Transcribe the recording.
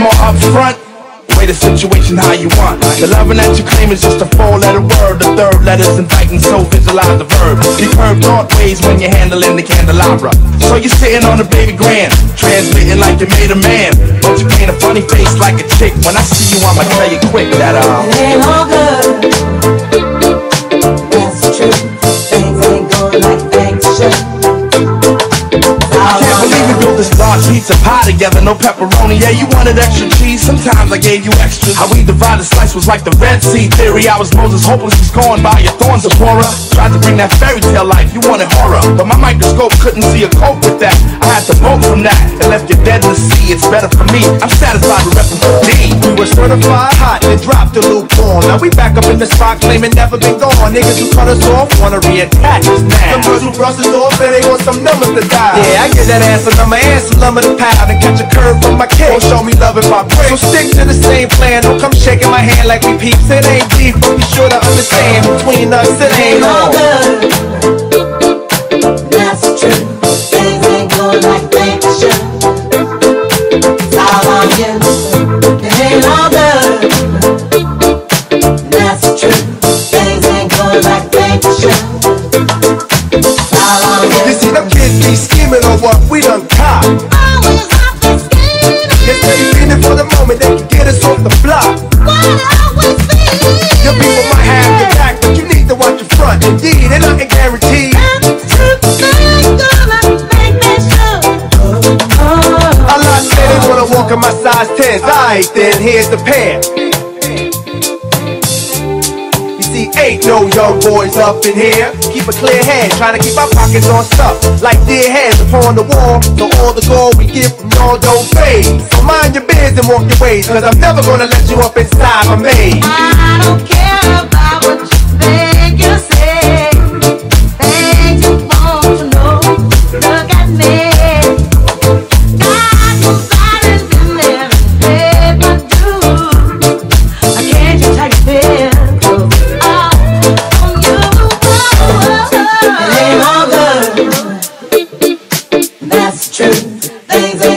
more upfront. Way the situation how you want. The loving that you claim is just a 4-letter word. The third letter's inviting, so visualize the verb. Deep curved thought ways when you're handling the candelabra. So you're sitting on a baby grand, transmitting like you made a man, but you paint a funny face like a chick. When I see you, I'ma tell you quick that it ain't all good. That's true. Things ain't going like things should. Can't believe we built this large pizza pie together, no pepperoni. Yeah, you wanted extra cheese, sometimes I gave you extras. How we divided slice was like the Red Sea theory. I was Moses, hopeless, was going by your thorns of horror. Tried to bring that fairy tale life, you wanted horror, but my microscope couldn't see a cope with that. I had to bolt from that and left you dead in the sea. It's better for me, I'm satisfied with repping for D. We were certified hot and dropped the lukewarm. Now we back up in the spot claiming never been gone. Niggas who cut us off wanna reattach us now. Some girls who brush us off say they want some numbers to die. Yeah, I get that ass a number and some lumber to pound and catch a curve from my kid. Don't show me love if I break. So stick to the same plan. Don't come shaking my hand like we peeps. It ain't deep, but be sure to understand between us it ain't all good. That's true. Things ain't going like they should. It's all on you. It ain't all good. That's true. Things ain't going like they should. It's all on you. You see them kids be scheming on what we done caught. Always have to scheme. Yes, they feeling for the moment they can get us off the block. Always Your people might have your back, but you need to watch your front. Indeed, and nothing guaranteed. A lot say they wanna walk in my size 10s. Alright then, here's the pair. You see, ain't no young boys up in here. Keep a clear head, trying to keep our pockets on stuff like dead heads upon the wall. So all the gold we get from y'all don't fade. So mind your biz and walk your ways, cause I'm never gonna let you up inside my maze. I don't care about what you think you say. Things you want to know. Look at me. Got your bodies in there and pay my dues. Can't you take it? It ain't all good. That's true. Things ain't